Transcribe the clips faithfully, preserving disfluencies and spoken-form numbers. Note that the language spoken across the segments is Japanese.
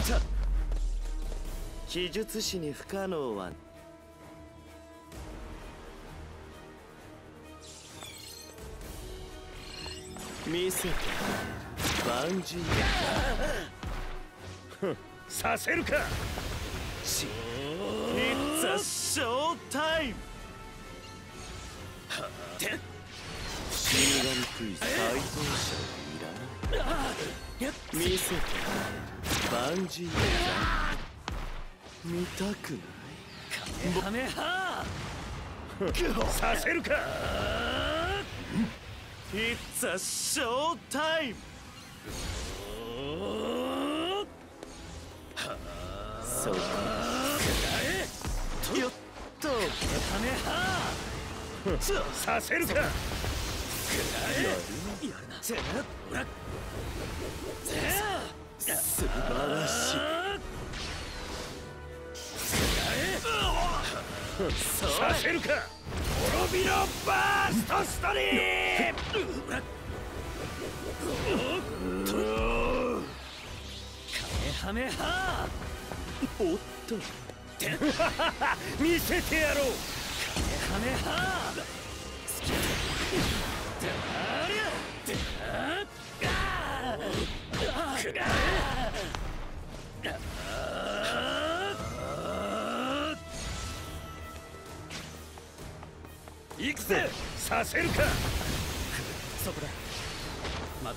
奇術師に不可能は見せてバンジーだ。させるか。し It's a show time。 死神クイズ解答者いらない。見せてバンジーだ。見たくない。カメハさせるか。 It's a show time。 そうか。よっとカメハさせるか。やるな。素晴らしい。させるか。滅びろバーストストリーム。カメハメハ。おっと見せてやろう。カメハメハ。好き行くぜ。させるか。そこだ。まだ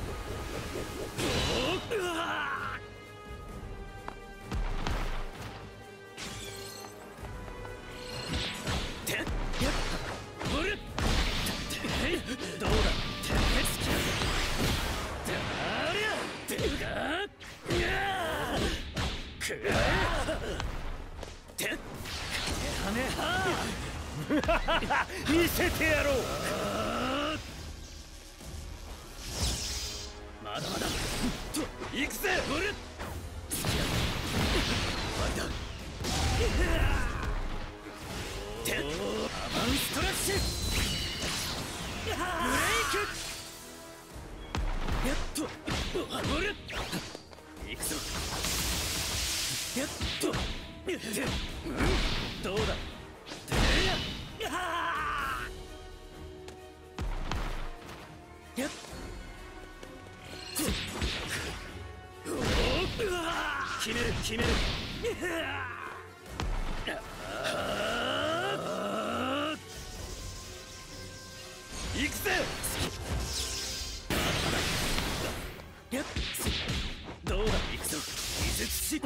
どうだ。見せてやろう。まだまだ行くぜ。アバンストラッシュブレイク。やっと行くぞ。やっとどうだ。やっ決める決める。行くぜ。やっどうだ。行くぞ。技術師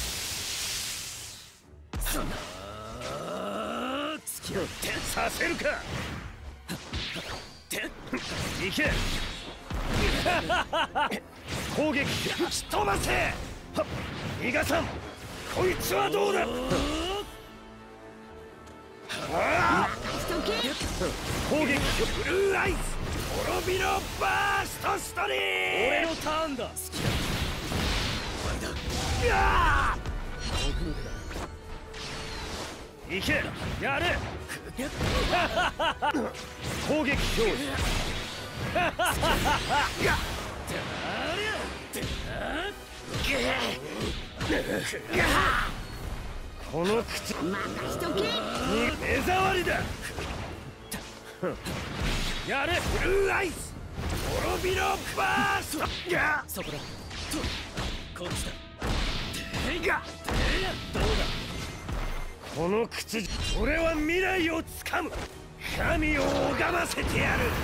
付き合ってさせるか。行け。攻撃吹き飛ばせ。逃がさん。こいつはどうだ。攻撃ブルーアイズ滅びろバーストストリーム。俺のターンだ。行け。やれ。攻撃表示。この口任しとけ。目障りだ。やれブルーアイズ滅びろバースト。そこだ。こっちだ。どうだ。この口俺は未来をつかむ。神を拝ませてやる。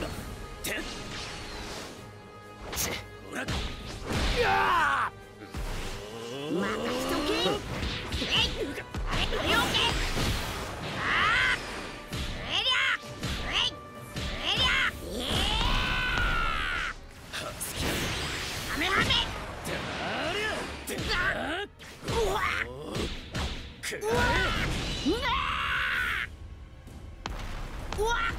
ほら任しとけ。うわ